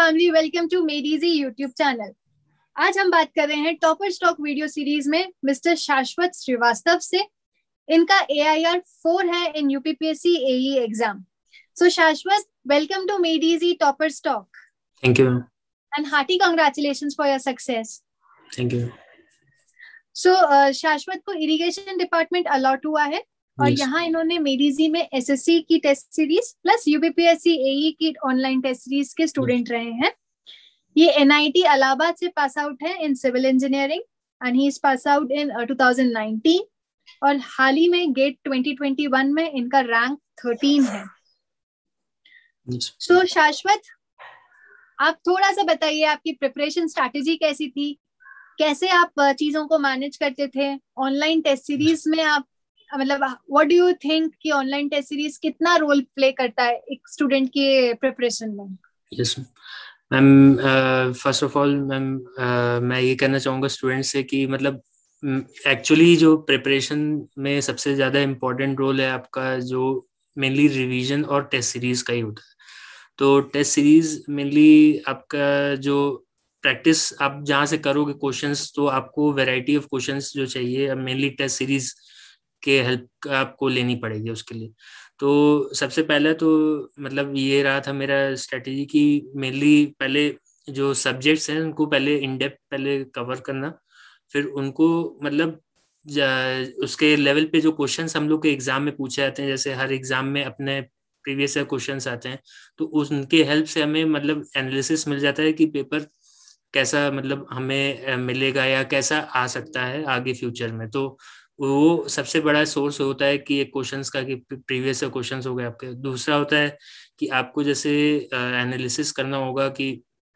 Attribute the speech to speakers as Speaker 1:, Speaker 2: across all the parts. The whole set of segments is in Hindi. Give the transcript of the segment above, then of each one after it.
Speaker 1: Family, welcome to Made Easy YouTube channel. आज हम बात कर रहे हैं टॉपर स्टॉक वीडियो सीरीज में मिस्टर शाश्वत श्रीवास्तव से। इनका AIR 4 है in UPPSC AE exam. So Shashwat, welcome to Made Easy toppers talk.
Speaker 2: Thank you.
Speaker 1: And hearty congratulations for your success.
Speaker 2: Thank you.
Speaker 1: So Shashwat को इरिगेशन डिपार्टमेंट अलॉट हुआ है और
Speaker 2: यस।
Speaker 1: यहाँ इन्होंने मेडीजी में SSC की test series plus UPPSC AE की ऑनलाइन टेस्ट सीरीज के स्टूडेंट रहे हैं। ये NIT इलाहाबाद से पास आउट है in civil engineering and he is pass out in 2019 और हाल ही में गेट 2021 में इनका रैंक 13 है। सो शाश्वत, आप थोड़ा सा बताइए आपकी प्रिपरेशन स्ट्रैटेजी कैसी थी, कैसे आप चीजों को मैनेज करते थे ऑनलाइन टेस्ट सीरीज में। आप मतलब व्हाट डू यू थिंक कि ऑनलाइन टेस्ट सीरीज कितना रोल प्ले करता है एक स्टूडेंट के प्रिपरेशन में?
Speaker 2: Yes ma'am, first of all ma'am, मैं ये कहना चाहूँगा स्टूडेंट से कि मतलब एक्चुअली जो प्रिपरेशन में सबसे ज़्यादा इम्पोर्टेंट रोल है आपका, जो मेनली रिवीजन और टेस्ट सीरीज का ही होता है। तो टेस्ट सीरीज मेनली आपका जो प्रैक्टिस आप जहाँ से करोगे क्वेश्चंस, तो आपको वैरायटी ऑफ क्वेश्चंस जो चाहिए मेनली टेस्ट सीरीज के हेल्प आपको लेनी पड़ेगी उसके लिए। तो सबसे पहले तो मतलब ये रहा था मेरा स्ट्रेटेजी कि मेनली पहले जो सब्जेक्ट्स हैं उनको पहले इन डेप्थ पहले कवर करना, फिर उनको मतलब उसके लेवल पे जो क्वेश्चंस हम लोग के एग्जाम में पूछे जाते हैं, जैसे हर एग्जाम में अपने प्रीवियस ईयर क्वेश्चंस आते हैं, तो उनके हेल्प से हमें मतलब एनालिसिस मिल जाता है कि पेपर कैसा मतलब हमें मिलेगा या कैसा आ सकता है आगे फ्यूचर में। तो वो सबसे बड़ा सोर्स होता है कि एक क्वेश्चंस का, कि प्रीवियस क्वेश्चंस हो गए आपके। दूसरा होता है कि आपको जैसे एनालिसिस करना होगा कि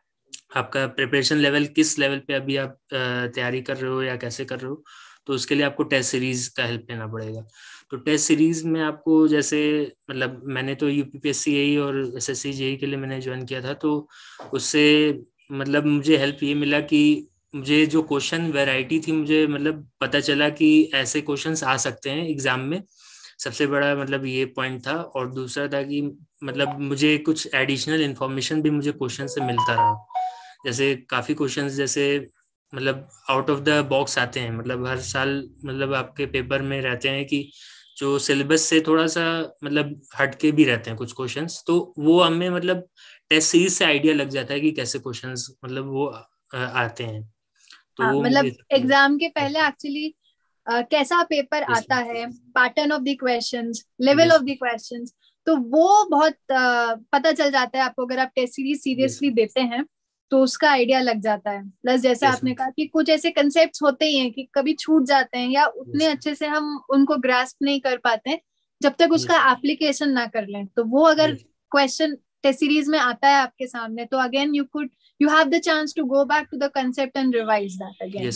Speaker 2: आपका प्रिपरेशन लेवल किस लेवल पे अभी आप तैयारी कर रहे हो या कैसे कर रहे हो। तो उसके लिए आपको टेस्ट सीरीज का हेल्प लेना पड़ेगा। तो टेस्ट सीरीज में आपको जैसे मतलब मैंने तो UPPSC AE और SSC JEE के लिए मैंने ज्वाइन किया था, तो उससे मतलब मुझे हेल्प ये मिला कि मुझे जो क्वेश्चन वैरायटी थी, मुझे मतलब पता चला कि ऐसे क्वेश्चंस आ सकते हैं एग्जाम में। सबसे बड़ा मतलब ये पॉइंट था। और दूसरा था कि मतलब मुझे कुछ एडिशनल इन्फॉर्मेशन भी मुझे क्वेश्चन से मिलता रहा। जैसे काफ़ी क्वेश्चंस जैसे मतलब आउट ऑफ द बॉक्स आते हैं, मतलब हर साल मतलब आपके पेपर में रहते हैं कि जो सिलेबस से थोड़ा सा मतलब हटके भी रहते हैं कुछ क्वेश्चंस, तो वो हमें मतलब टेस्ट सीरीज से आइडिया लग जाता है कि कैसे क्वेश्चंस मतलब वो आते हैं। तो
Speaker 1: हाँ,
Speaker 2: वो
Speaker 1: मतलब
Speaker 2: मुझे
Speaker 1: एग्जाम के पहले एक्चुअली कैसा पेपर
Speaker 2: यस
Speaker 1: आता है, pattern of the questions, level
Speaker 2: yes
Speaker 1: of the questions, तो वो बहुत पता चल जाता है आपको अगर आप टेस्ट सीरीज
Speaker 2: यस
Speaker 1: सीरियसली देते हैं तो उसका आइडिया लग जाता है। प्लस जैसे
Speaker 2: यस
Speaker 1: आपने कहा कि कुछ ऐसे कंसेप्ट होते ही हैं कि कभी छूट जाते हैं या उतने
Speaker 2: यस
Speaker 1: अच्छे से हम उनको ग्रास्प नहीं कर पाते हैं जब तक
Speaker 2: यस
Speaker 1: उसका एप्लीकेशन ना कर लें। तो वो अगर
Speaker 2: यस
Speaker 1: क्वेश्चन टेस्ट सीरीज में आता है आपके सामने तो again you have the chance to go back to the concept and revise that again.
Speaker 2: Yes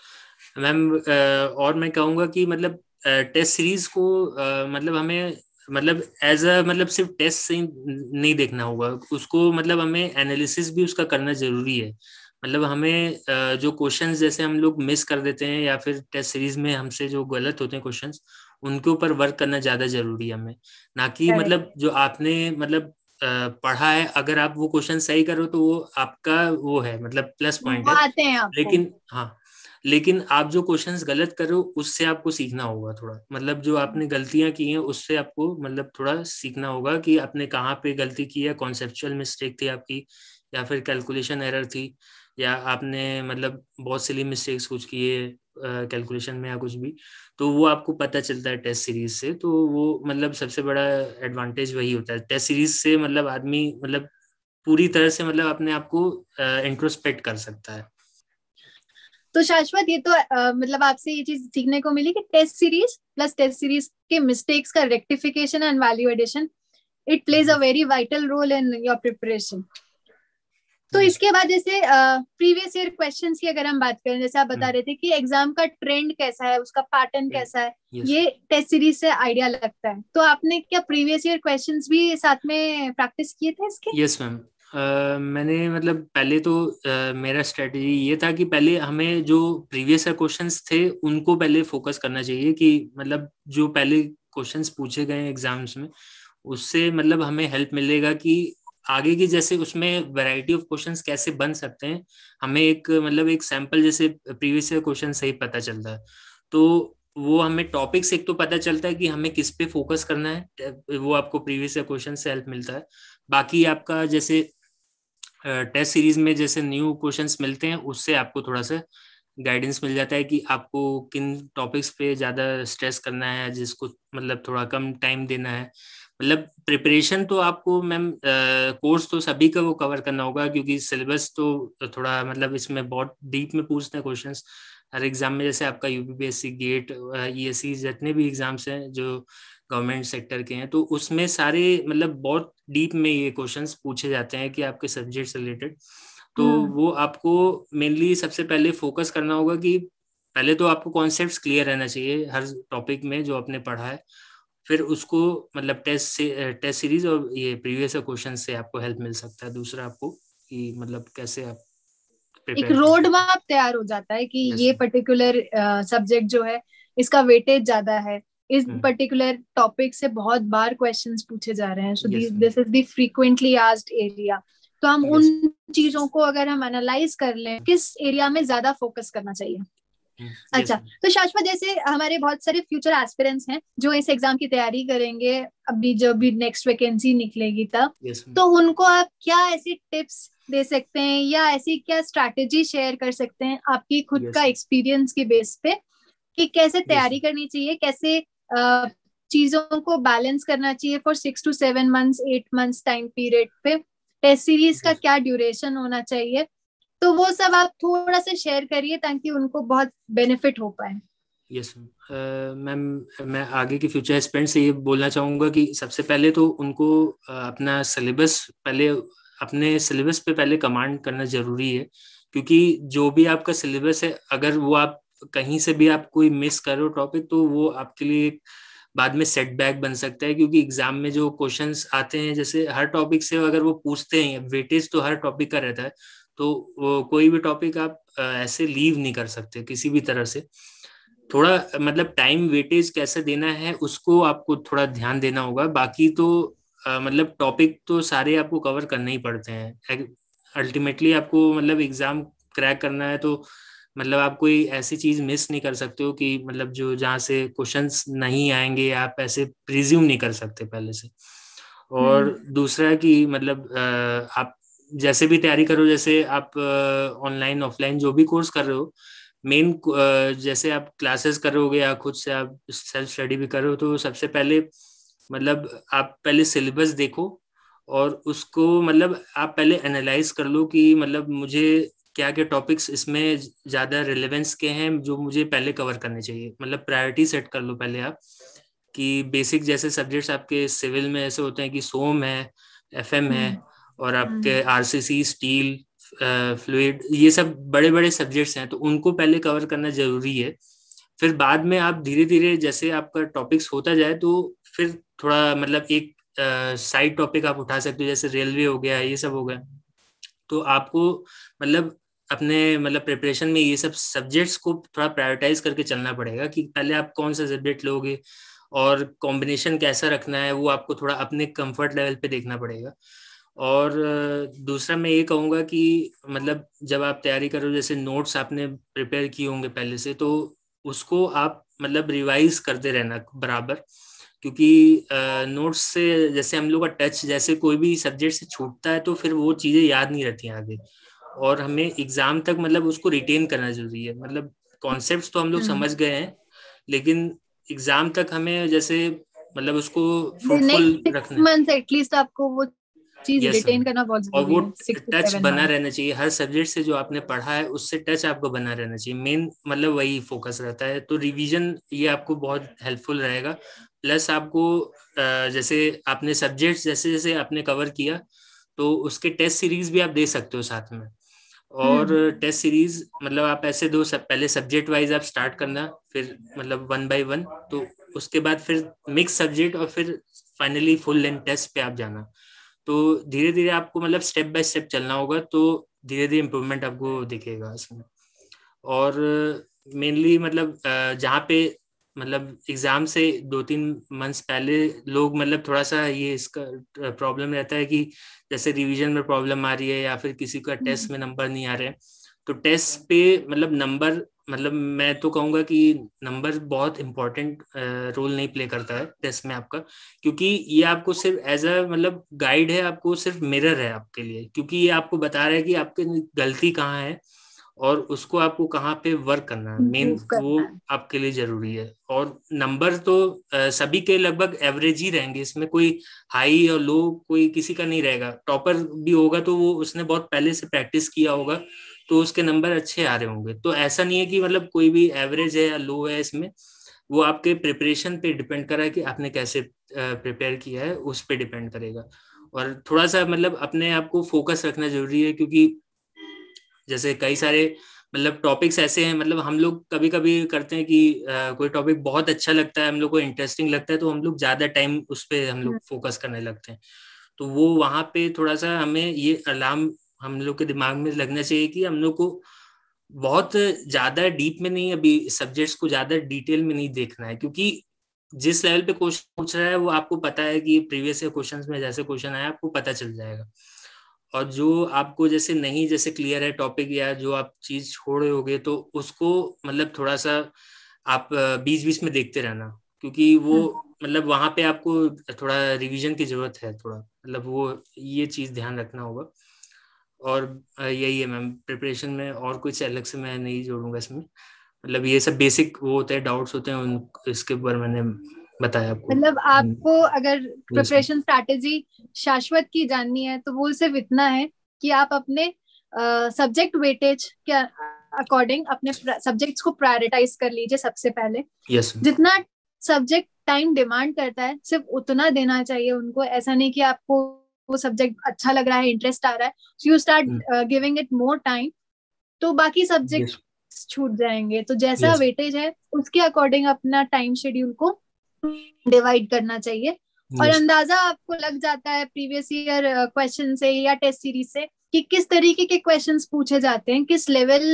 Speaker 2: ma'am, और मैं कहूँगा कि मतलब टेस्ट सीरीज को मतलब हमें मतलब एज अ मतलब सिर्फ टेस्ट से ही नहीं देखना होगा उसको, मतलब हमें एनालिसिस भी उसका करना जरूरी है। मतलब हमें जो क्वेश्चंस जैसे हम लोग मिस कर देते हैं या फिर टेस्ट सीरीज में हमसे जो गलत होते हैं क्वेश्चंस, उनके ऊपर वर्क करना ज़्यादा जरूरी है हमें। ना कि
Speaker 1: Correct.
Speaker 2: मतलब जो आपने मतलब पढ़ा है, अगर आप वो क्वेश्चन सही करो तो वो आपका वो है मतलब प्लस पॉइंट
Speaker 1: वो
Speaker 2: है।
Speaker 1: आते हैं आपको।
Speaker 2: लेकिन हाँ, लेकिन आप जो क्वेश्चंस गलत कर रहे हो उससे आपको सीखना होगा थोड़ा, मतलब जो आपने गलतियां की हैं उससे आपको मतलब थोड़ा सीखना होगा कि आपने कहाँ पे गलती की है, कॉन्सेप्चुअल मिस्टेक थी आपकी या फिर कैलकुलेशन एरर थी, या आपने मतलब बहुत सिली मिस्टेक्स कुछ किए कैलकुलेशन में या कुछ भी। तो वो आपको पता चलता है टेस्ट सीरीज से। तो वो मतलब सबसे बड़ा एडवांटेज वही होता है टेस्ट सीरीज से, मतलब आदमी मतलब पूरी तरह से मतलब अपने आप को इंट्रोस्पेक्ट कर सकता है।
Speaker 1: तो शाश्वत, ये तो मतलब आपसे ये चीज सीखने को मिली कि test series plus test series के मिस्टेक्स का rectification and value addition, it plays a very vital role in your preparation. तो
Speaker 2: यस।
Speaker 1: इसके बाद जैसे प्रीवियस ईयर क्वेश्चंस की अगर हम बात करें, जैसे आप बता रहे थे कि एग्जाम का ट्रेंड कैसा है, उसका पैटर्न कैसा है,
Speaker 2: यस।
Speaker 1: ये टेस्ट सीरीज से आइडिया लगता है। तो आपने क्या प्रीवियस ईयर क्वेश्चंस भी साथ में प्रैक्टिस किए थे इसके?
Speaker 2: यस मैम, मैंने मतलब पहले तो मेरा स्ट्रेटजी ये था कि पहले हमें जो प्रीवियस क्वेश्चंस थे उनको पहले फोकस करना चाहिए, कि मतलब जो पहले क्वेश्चंस पूछे गए एग्जाम्स में उससे मतलब हमें हेल्प मिलेगा कि आगे की जैसे उसमें वैरायटी ऑफ क्वेश्चंस कैसे बन सकते हैं, हमें एक मतलब एक सैंपल जैसे प्रीवियस ईयर क्वेश्चन से ही पता चलता है। तो वो हमें टॉपिक से एक तो पता चलता है कि हमें किस पे फोकस करना है, वो आपको प्रीवियस ईयर क्वेश्चन से हेल्प मिलता है। बाकी आपका जैसे टेस्ट सीरीज में जैसे न्यू क्वेश्चंस मिलते हैं, उससे आपको थोड़ा सा गाइडेंस मिल जाता है कि आपको किन टॉपिक्स पे ज़्यादा स्ट्रेस करना है, जिसको मतलब थोड़ा कम टाइम देना है। मतलब प्रिपरेशन तो आपको मैम कोर्स तो सभी का वो कवर करना होगा, क्योंकि सिलेबस तो थोड़ा मतलब इसमें बहुत डीप में पूछते हैं क्वेश्चंस हर एग्जाम में। जैसे आपका यूपीपीएससी गेट, ईएससी, जितने भी एग्जाम्स हैं जो गवर्नमेंट सेक्टर के हैं, तो उसमें सारे मतलब बहुत डीप में ये क्वेश्चंस पूछे जाते हैं कि आपके सब्जेक्ट से रिलेटेड। तो वो आपको मेनली सबसे पहले फोकस करना होगा कि पहले तो आपको कॉन्सेप्ट्स क्लियर रहना चाहिए हर टॉपिक में जो आपने पढ़ा है। फिर उसको मतलब टेस्ट सीरीज और ये प्रीवियस क्वेश्चन से आपको हेल्प मिल सकता है। दूसरा आपको कि मतलब कैसे आप
Speaker 1: एक
Speaker 2: प्रिपेयर कर
Speaker 1: रोड
Speaker 2: सकते
Speaker 1: मैप तैयार हो जाता है कि
Speaker 2: हैं। यस
Speaker 1: ये पर्टिकुलर सब्जेक्ट जो है इसका वेटेज ज्यादा है, इस
Speaker 2: मैम।
Speaker 1: पर्टिकुलर टॉपिक से बहुत बार क्वेश्चंस पूछे जा रहे हैं, so
Speaker 2: yes ma'am.
Speaker 1: This is the frequently asked area. तो हम
Speaker 2: यस।
Speaker 1: उन चीजों को अगर हम एनालाइज कर लें, किस एरिया में ज्यादा फोकस करना चाहिए।
Speaker 2: यस
Speaker 1: अच्छा,
Speaker 2: मैम।
Speaker 1: तो शाश्वत जैसे हमारे बहुत सारे फ्यूचर एस्पिरेंट्स हैं जो इस एग्जाम की तैयारी करेंगे अभी जब भी नेक्स्ट वैकेंसी निकलेगी तब,
Speaker 2: यस मैम।
Speaker 1: तो उनको आप क्या ऐसी टिप्स दे सकते हैं या ऐसी क्या स्ट्रैटेजी शेयर कर सकते हैं आपकी खुद का
Speaker 2: यस।
Speaker 1: एक्सपीरियंस के बेस पे कि कैसे
Speaker 2: यस।
Speaker 1: तैयारी करनी चाहिए, कैसे चीजों को बैलेंस करना चाहिए for 6 to 7 months 8 months time period पे, टेस्ट सीरीज का
Speaker 2: यस।
Speaker 1: क्या ड्यूरेशन होना चाहिए, तो वो सब आप थोड़ा सा शेयर करिए ताकि उनको बहुत बेनिफिट हो पाए।
Speaker 2: Yes ma'am. मैं आगे के फ्यूचर एस्पिरेंट से ये बोलना चाहूँगा कि सबसे पहले तो उनको अपना सिलेबस पहले अपने सिलेबस पे पहले कमांड करना जरूरी है। क्योंकि जो भी आपका सिलेबस है, अगर वो आप कहीं से भी आप कोई मिस कर रहे हो टॉपिक, तो वो आपके लिए बाद में सेटबैक बन सकता है। क्योंकि एग्जाम में जो क्वेश्चंस आते हैं, जैसे हर टॉपिक से अगर वो पूछते हैं, वेटेज तो हर टॉपिक का रहता है, तो वो कोई भी टॉपिक आप ऐसे लीव नहीं कर सकते किसी भी तरह से। थोड़ा मतलब टाइम वेटेज कैसे देना है उसको आपको थोड़ा ध्यान देना होगा। बाकी तो मतलब टॉपिक तो सारे आपको कवर करने ही पड़ते हैं अल्टीमेटली। आपको मतलब एग्जाम क्रैक करना है, तो मतलब आप कोई ऐसी चीज मिस नहीं कर सकते हो कि मतलब जो जहाँ से क्वेश्चंस नहीं आएंगे, आप ऐसे प्रिज्यूम नहीं कर सकते पहले से। और दूसरा है कि मतलब आप जैसे भी तैयारी करो, जैसे आप ऑनलाइन ऑफलाइन जो भी कोर्स कर रहे हो, मेन जैसे आप क्लासेस करोगे या खुद से आप सेल्फ स्टडी भी करो, तो सबसे पहले मतलब आप पहले सिलेबस देखो और उसको मतलब आप पहले एनालाइज कर लो कि मतलब मुझे क्या क्या टॉपिक्स इसमें ज़्यादा रिलेवेंस के हैं जो मुझे पहले कवर करने चाहिए। मतलब प्रायोरिटी सेट कर लो पहले आप कि बेसिक जैसे सब्जेक्ट्स आपके सिविल में ऐसे होते हैं कि सोम है, एफएम है, और आपके आरसीसी, स्टील, फ्लूइड, ये सब बड़े बड़े सब्जेक्ट्स हैं, तो उनको पहले कवर करना जरूरी है। फिर बाद में आप धीरे धीरे जैसे आपका टॉपिक्स होता जाए, तो फिर थोड़ा मतलब एक साइड टॉपिक आप उठा सकते हो, जैसे रेलवे हो गया, ये सब हो गया। तो आपको मतलब अपने मतलब प्रिपरेशन में ये सब सब्जेक्ट्स को थोड़ा प्रायोरिटाइज करके चलना पड़ेगा कि पहले आप कौन सा सब्जेक्ट लोगे और कॉम्बिनेशन कैसा रखना है, वो आपको थोड़ा अपने कंफर्ट लेवल पे देखना पड़ेगा। और दूसरा मैं ये कहूँगा कि मतलब जब आप तैयारी करो, जैसे नोट्स आपने प्रिपेयर किए होंगे पहले से, तो उसको आप मतलब रिवाइज करते रहना बराबर। क्योंकि नोट्स से जैसे हम लोग का टच जैसे कोई भी सब्जेक्ट से छूटता है, तो फिर वो चीज़ें याद नहीं रहती हैं आगे। और हमें एग्जाम तक मतलब उसको रिटेन करना जरूरी है। मतलब कॉन्सेप्ट्स तो हम लोग समझ गए हैं, लेकिन एग्जाम तक हमें जैसे मतलब उसको फ्रूटफुल
Speaker 1: नेक्स्ट
Speaker 2: रखना
Speaker 1: 6 months एटलीस्ट आपको वो चीज
Speaker 2: यस।
Speaker 1: रिटेन करना बहुत
Speaker 2: और
Speaker 1: जरूरी
Speaker 2: वो
Speaker 1: है, सिक्स टू
Speaker 2: टच
Speaker 1: सेवन
Speaker 2: बना
Speaker 1: मंथ
Speaker 2: रहना चाहिए हर सब्जेक्ट से, जो आपने पढ़ा है उससे टच आपको बना रहना चाहिए। मेन मतलब वही फोकस रहता है। तो रिवीजन ये आपको बहुत हेल्पफुल रहेगा। प्लस आपको जैसे आपने सब्जेक्ट्स जैसे जैसे आपने कवर किया, तो उसके टेस्ट सीरीज भी आप दे सकते हो साथ में। और टेस्ट सीरीज मतलब आप ऐसे दो पहले सब्जेक्ट वाइज आप स्टार्ट करना, फिर मतलब 1 by 1, तो उसके बाद फिर मिक्स सब्जेक्ट, और फिर फाइनली फुल लेंथ टेस्ट पे आप जाना। तो धीरे धीरे आपको मतलब स्टेप बाय स्टेप चलना होगा, तो धीरे धीरे इम्प्रूवमेंट आपको दिखेगा इसमें। और मेनली मतलब जहाँ पे मतलब एग्जाम से 2-3 मंथ्स पहले लोग मतलब थोड़ा सा ये इसका प्रॉब्लम रहता है कि जैसे रिवीजन में प्रॉब्लम आ रही है या फिर किसी का टेस्ट में नंबर नहीं आ रहे हैं, तो टेस्ट पे मतलब नंबर, मतलब मैं तो कहूँगा कि नंबर बहुत इंपॉर्टेंट रोल नहीं प्ले करता है टेस्ट में आपका, क्योंकि ये आपको सिर्फ एज अ मतलब गाइड है, आपको सिर्फ मिरर है आपके लिए, क्योंकि ये आपको बता रहा है कि आपकी गलती कहाँ है और उसको आपको कहाँ पे वर्क करना है, मेन
Speaker 1: इम्प्रूव
Speaker 2: वो
Speaker 1: करना है।
Speaker 2: आपके लिए जरूरी है। और नंबर तो सभी के लगभग एवरेज ही रहेंगे, इसमें कोई हाई और लो कोई किसी का नहीं रहेगा। टॉपर भी होगा तो वो उसने बहुत पहले से प्रैक्टिस किया होगा, तो उसके नंबर अच्छे आ रहे होंगे। तो ऐसा नहीं है कि मतलब कोई भी एवरेज है या लो है इसमें, वो आपके प्रिपरेशन पे डिपेंड करा है कि आपने कैसे प्रिपेयर किया है, उस पे डिपेंड करेगा। और थोड़ा सा मतलब अपने आप को फोकस रखना जरूरी है, क्योंकि जैसे कई सारे मतलब टॉपिक्स ऐसे हैं, मतलब हम लोग कभी कभी करते हैं कि कोई टॉपिक बहुत अच्छा लगता है, हम लोग को इंटरेस्टिंग लगता है, तो हम लोग ज्यादा टाइम उस पर हम लोग फोकस करने लगते हैं। तो वो वहां पे थोड़ा सा हमें ये अलार्म हम लोग के दिमाग में लगना चाहिए कि हम लोग को बहुत ज्यादा डीप में नहीं, अभी सब्जेक्ट्स को ज्यादा डिटेल में नहीं देखना है, क्योंकि जिस लेवल पे क्वेश्चन पूछ रहा है वो आपको पता है कि प्रीवियस क्वेश्चंस में जैसे क्वेश्चन आया आपको पता चल जाएगा। और जो आपको जैसे नहीं जैसे क्लियर है टॉपिक या जो आप चीज छोड़ रहे होगे, तो उसको मतलब थोड़ा सा आप बीच बीच में देखते रहना, क्योंकि वो मतलब वहां पे आपको थोड़ा रिवीजन की जरूरत है, थोड़ा मतलब वो ये चीज ध्यान रखना होगा। और यही है मैम, प्रिपरेशन में और कुछ अलग से मैं नहीं जोड़ूंगा इसमें, मतलब ये सब बेसिक वो होते हैं, डाउट्स होते हैं उन, इसके ऊपर मैंने बताया आपको।
Speaker 1: मतलब आपको अगर
Speaker 2: यस
Speaker 1: प्रिपरेशन स्ट्रैटेजी शाश्वत की जाननी है तो वो सिर्फ इतना है कि आप अपने सब्जेक्ट वेटेज के अकॉर्डिंग अपने सब्जेक्ट्स को प्रायोरिटाइज कर लीजिए सबसे पहले।
Speaker 2: यस
Speaker 1: जितना सब्जेक्ट टाइम डिमांड करता है सिर्फ उतना देना चाहिए उनको। ऐसा नहीं कि आपको वो सब्जेक्ट अच्छा लग रहा है, इंटरेस्ट आ रहा है, so you start giving it more time, तो बाकी सब्जेक्ट
Speaker 2: यस
Speaker 1: छूट जाएंगे। तो जैसा
Speaker 2: यस
Speaker 1: वेटेज है उसके अकॉर्डिंग अपना टाइम शेड्यूल को डिवाइड करना चाहिए। और
Speaker 2: यस
Speaker 1: अंदाजा आपको लग जाता है प्रीवियस ईयर क्वेश्चन से या टेस्ट सीरीज से कि किस तरीके के क्वेश्चंस पूछे जाते हैं, किस लेवल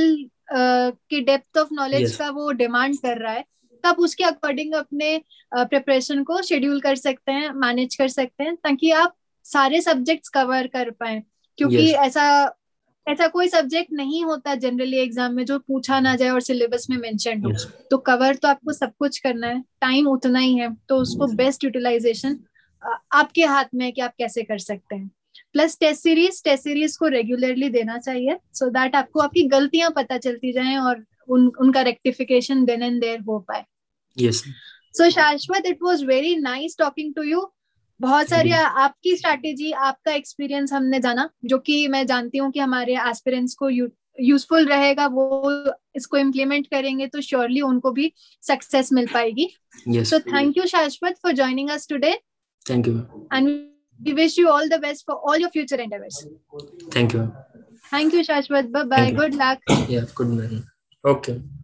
Speaker 1: की डेप्थ ऑफ नॉलेज
Speaker 2: यस
Speaker 1: का वो डिमांड कर रहा है। तब उसके अकॉर्डिंग अपने प्रिपरेशन को शेड्यूल कर सकते हैं, मैनेज कर सकते हैं, ताकि आप सारे सब्जेक्ट्स कवर कर पाए। क्योंकि
Speaker 2: यस
Speaker 1: ऐसा ऐसा कोई सब्जेक्ट नहीं होता जनरली एग्जाम में जो पूछा ना जाए और सिलेबस में मेंशन हो।
Speaker 2: यस
Speaker 1: तो कवर तो आपको सब कुछ करना है, टाइम उतना ही है, तो उसको बेस्ट यूटिलाइजेशन आपके हाथ में है कि आप कैसे कर सकते हैं। प्लस टेस्ट सीरीज को रेगुलरली देना चाहिए, सो दैट आपको आपकी गलतियां पता चलती जाएं और उनका रेक्टिफिकेशन देन एंड देयर हो पाए।
Speaker 2: Yes
Speaker 1: so Shashwat, it was very nice talking to you. बहुत
Speaker 2: थैंक
Speaker 1: सारी
Speaker 2: यू।
Speaker 1: आपकी स्ट्रैटेजी, आपका एक्सपीरियंस हमने जाना, जो कि मैं जानती हूँ कि हमारे एस्पिरेंट्स को यूजफुल रहेगा। वो इसको इम्प्लीमेंट करेंगे तो श्योरली उनको भी सक्सेस मिल पाएगी।
Speaker 2: Yes
Speaker 1: so thank you Shashwat for joining us today,
Speaker 2: thank you.
Speaker 1: And we wish you all the best for all your future endeavours.
Speaker 2: Thank you.
Speaker 1: Thank you Shashwat, bye bye,
Speaker 2: thank
Speaker 1: good luck.
Speaker 2: You. Yeah good morning. Okay.